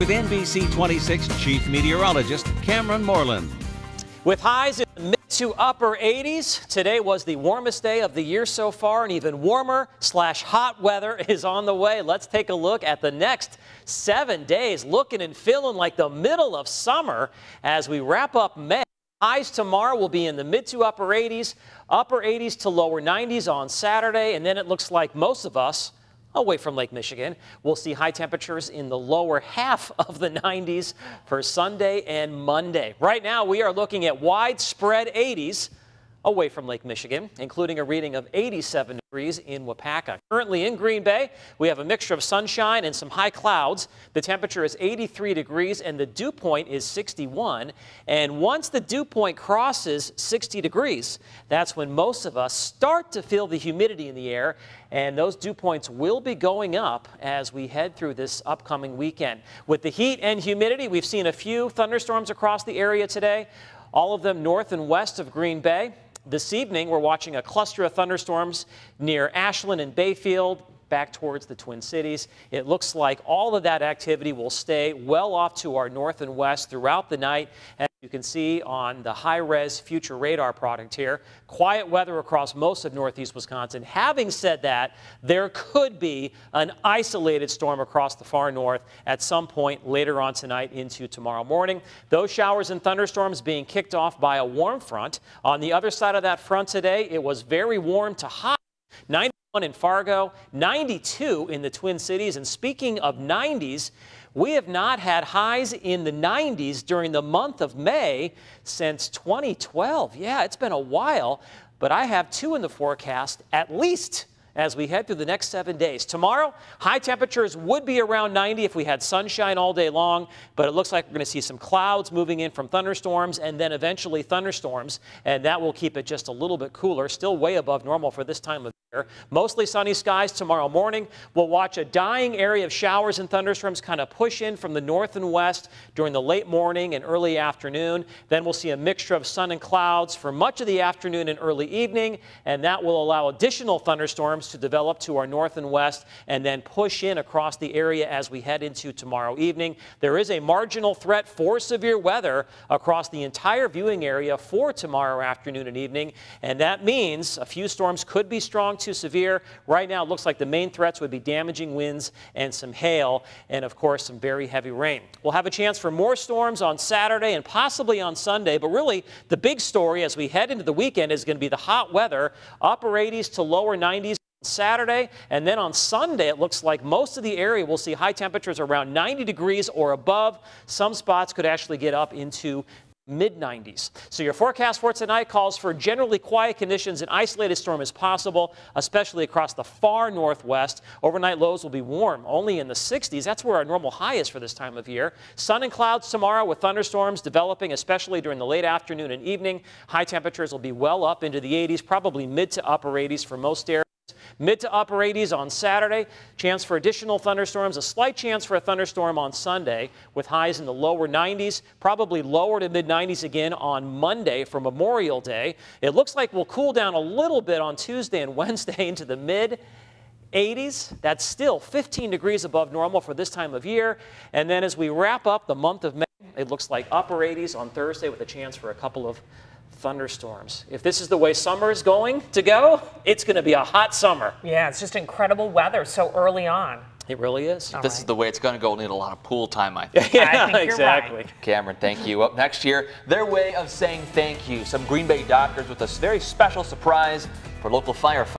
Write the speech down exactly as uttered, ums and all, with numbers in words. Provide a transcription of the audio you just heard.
With N B C twenty-six Chief Meteorologist Cameron Moreland. With highs in the mid to upper eighties, today was the warmest day of the year so far, and even warmer slash hot weather is on the way. Let's take a look at the next seven days, looking and feeling like the middle of summer as we wrap up May. Highs tomorrow will be in the mid to upper eighties, upper eighties to lower nineties on Saturday, and then it looks like most of us away from Lake Michigan, we'll see high temperatures in the lower half of the nineties for Sunday and Monday. Right now, we are looking at widespread eighties away from Lake Michigan, including a reading of eighty-seven degrees in Wapaka. Currently in Green Bay, we have a mixture of sunshine and some high clouds. The temperature is eighty-three degrees and the dew point is sixty-one. And once the dew point crosses sixty degrees, that's when most of us start to feel the humidity in the air, and those dew points will be going up as we head through this upcoming weekend. With the heat and humidity, we've seen a few thunderstorms across the area today, all of them north and west of Green Bay. This evening, we're watching a cluster of thunderstorms near Ashland and Bayfield, back towards the Twin Cities. It looks like all of that activity will stay well off to our north and west throughout the night. As you can see on the high-res future radar product here, quiet weather across most of northeast Wisconsin. Having said that, there could be an isolated storm across the far north at some point later on tonight into tomorrow morning. Those showers and thunderstorms being kicked off by a warm front. On the other side of that front today, it was very warm to hot. ninety-one in Fargo, ninety-two in the Twin Cities. And speaking of nineties, we have not had highs in the nineties during the month of May since twenty twelve. Yeah, it's been a while, but I have two in the forecast at least as we head through the next seven days. Tomorrow, high temperatures would be around ninety if we had sunshine all day long, but it looks like we're going to see some clouds moving in from thunderstorms and then eventually thunderstorms, and that will keep it just a little bit cooler, still way above normal for this time of year. Mostly sunny skies tomorrow morning. We'll watch a dying area of showers and thunderstorms kind of push in from the north and west during the late morning and early afternoon. Then we'll see a mixture of sun and clouds for much of the afternoon and early evening, and that will allow additional thunderstorms to develop to our north and west and then push in across the area as we head into tomorrow evening. There is a marginal threat for severe weather across the entire viewing area for tomorrow afternoon and evening, and that means a few storms could be strong to severe. Right now, it looks like the main threats would be damaging winds and some hail and, of course, some very heavy rain. We'll have a chance for more storms on Saturday and possibly on Sunday, but really the big story as we head into the weekend is going to be the hot weather, upper eighties to lower nineties. Saturday, and then on Sunday it looks like most of the area will see high temperatures around ninety degrees or above. Some spots could actually get up into mid nineties. So your forecast for tonight calls for generally quiet conditions. An isolated storm is possible, especially across the far northwest. Overnight lows will be warm, only in the sixties. That's where our normal high is for this time of year. Sun and clouds tomorrow with thunderstorms developing, especially during the late afternoon and evening. High temperatures will be well up into the eighties, probably mid to upper eighties for most areas. Mid to upper eighties on Saturday. Chance for additional thunderstorms. A slight chance for a thunderstorm on Sunday with highs in the lower nineties. Probably lower to mid nineties again on Monday for Memorial Day. It looks like we'll cool down a little bit on Tuesday and Wednesday into the mid eighties. That's still fifteen degrees above normal for this time of year. And then as we wrap up the month of May, it looks like upper eighties on Thursday with a chance for a couple of thunderstorms. If this is the way summer is going to go, it's going to be a hot summer. Yeah, it's just incredible weather so early on. It really is. If All this right. is the way it's going to go, we'll need a lot of pool time, I think. Yeah, I think exactly. you're right. Cameron, thank you. Up next year, their way of saying thank you. Some Green Bay doctors with a very special surprise for local firefighters.